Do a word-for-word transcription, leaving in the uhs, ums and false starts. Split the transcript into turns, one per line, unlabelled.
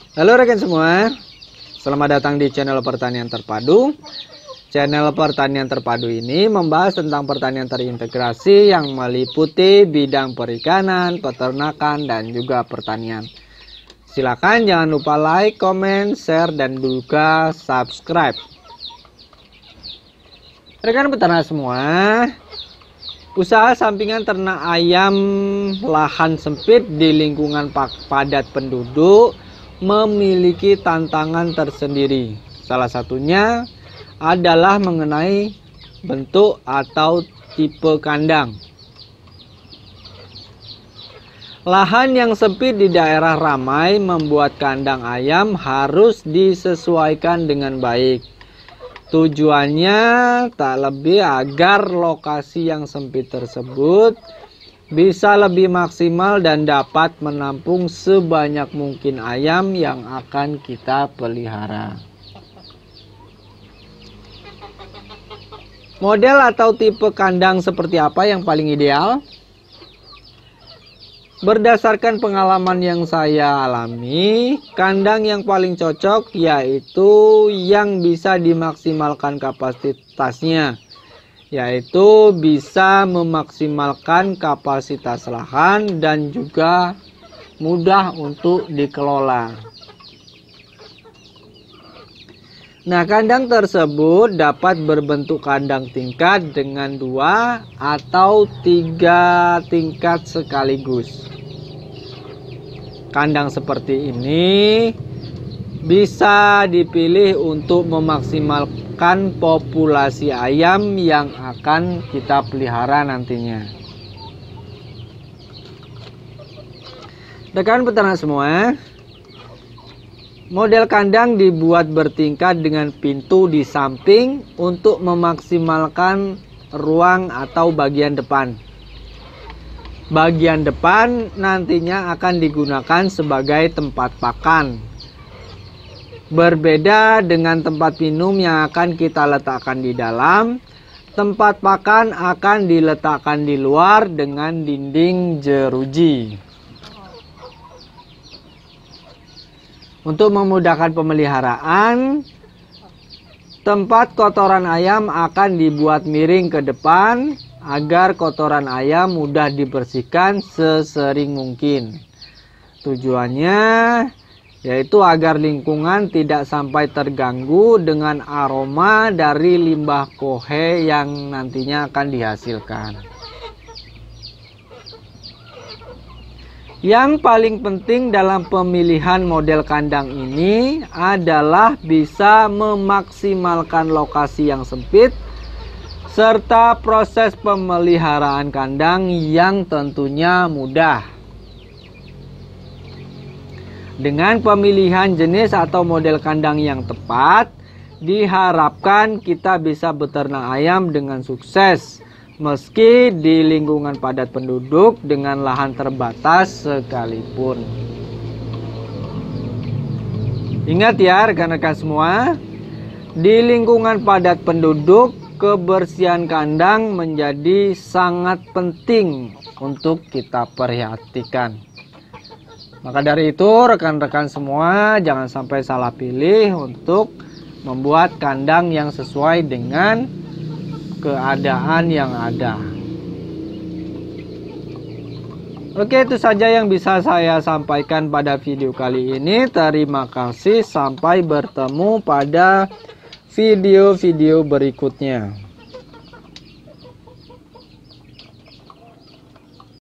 Halo rekan semua, selamat datang di channel Pertanian Terpadu. Channel Pertanian Terpadu ini membahas tentang pertanian terintegrasi yang meliputi bidang perikanan, peternakan, dan juga pertanian. Silakan jangan lupa like, comment, share, dan juga subscribe. Rekan peternak semua, usaha sampingan ternak ayam lahan sempit di lingkungan padat penduduk memiliki tantangan tersendiri. Salah satunya adalah mengenai bentuk atau tipe kandang. Lahan yang sempit di daerah ramai membuat kandang ayam harus disesuaikan dengan baik. Tujuannya tak lebih agar lokasi yang sempit tersebut bisa lebih maksimal dan dapat menampung sebanyak mungkin ayam yang akan kita pelihara. Model atau tipe kandang seperti apa yang paling ideal? Berdasarkan pengalaman yang saya alami, kandang yang paling cocok yaitu yang bisa dimaksimalkan kapasitasnya, yaitu bisa memaksimalkan kapasitas lahan dan juga mudah untuk dikelola. Nah, kandang tersebut dapat berbentuk kandang tingkat dengan dua atau tiga tingkat sekaligus. Kandang seperti ini bisa dipilih untuk memaksimalkan populasi ayam yang akan kita pelihara nantinya. Rekan peternak semua, model kandang dibuat bertingkat dengan pintu di samping untuk memaksimalkan ruang atau bagian depan. Bagian depan nantinya akan digunakan sebagai tempat pakan. Berbeda dengan tempat minum yang akan kita letakkan di dalam, tempat pakan akan diletakkan di luar dengan dinding jeruji. Untuk memudahkan pemeliharaan, tempat kotoran ayam akan dibuat miring ke depan agar kotoran ayam mudah dibersihkan sesering mungkin. Tujuannya yaitu agar lingkungan tidak sampai terganggu dengan aroma dari limbah kohe yang nantinya akan dihasilkan. Yang paling penting dalam pemilihan model kandang ini adalah bisa memaksimalkan lokasi yang sempit serta proses pemeliharaan kandang yang tentunya mudah. Dengan pemilihan jenis atau model kandang yang tepat, diharapkan kita bisa beternak ayam dengan sukses meski di lingkungan padat penduduk dengan lahan terbatas sekalipun. Ingat ya rekan-rekan semua, di lingkungan padat penduduk kebersihan kandang menjadi sangat penting untuk kita perhatikan. Maka dari itu rekan-rekan semua jangan sampai salah pilih untuk membuat kandang yang sesuai dengan keadaan yang ada. Oke, itu saja yang bisa saya sampaikan pada video kali ini. Terima kasih, sampai bertemu pada video-video berikutnya.